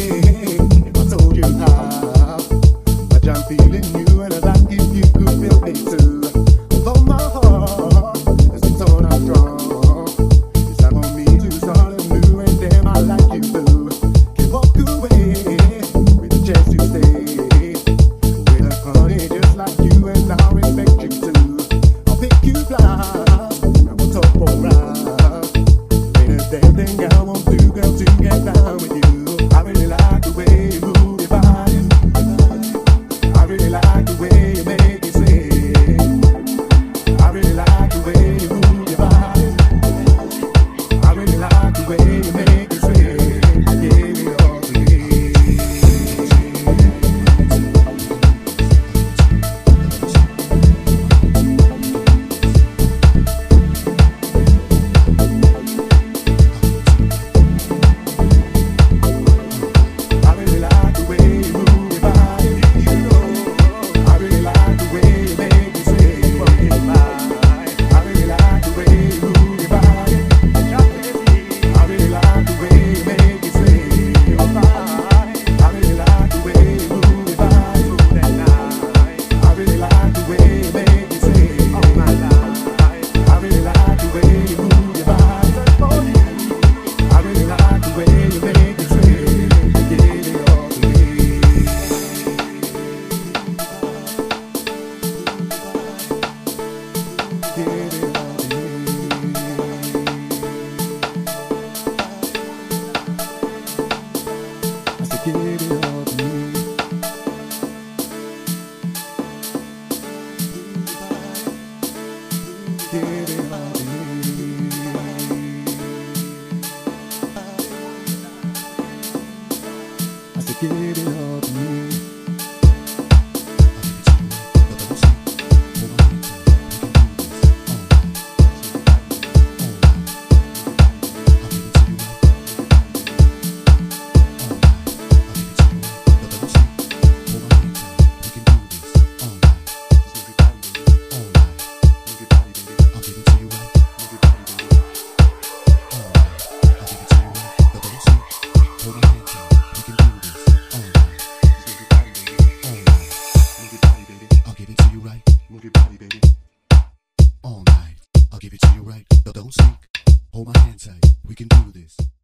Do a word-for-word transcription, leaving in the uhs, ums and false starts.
I told you how much I'm feeling you, and I'd like if you could feel me too. Although my heart has been torn out strong, it's time for me to start anew, and damn, I like you too. Can't walk away with a chance to stay with a honey just like you, and I'll respect you too. I'll pick you fly, and we'll talk for a ride. Ain't a damn thing I won't do, girl, to get down with you. I really like the way you move your body. I really like the way you make me sway. I really like the way you move your body. I really like the way you make me sway. Give it all to me. I really like the way you move your body. You know, I really like the way you make me sway. I really like the way you move your body. I really like the way you make me sway. I really like the way you move your body. I really like the way you make me sway. I really like the way you move your body. I really like the way you make me sway. Give it all to me. Give it all to me. I said, give it all to me. Give it all to me. I said, give it all to me. Move your body, baby. All night, I'll give it to you right. No, don't sink. Hold my hand tight. We can do this.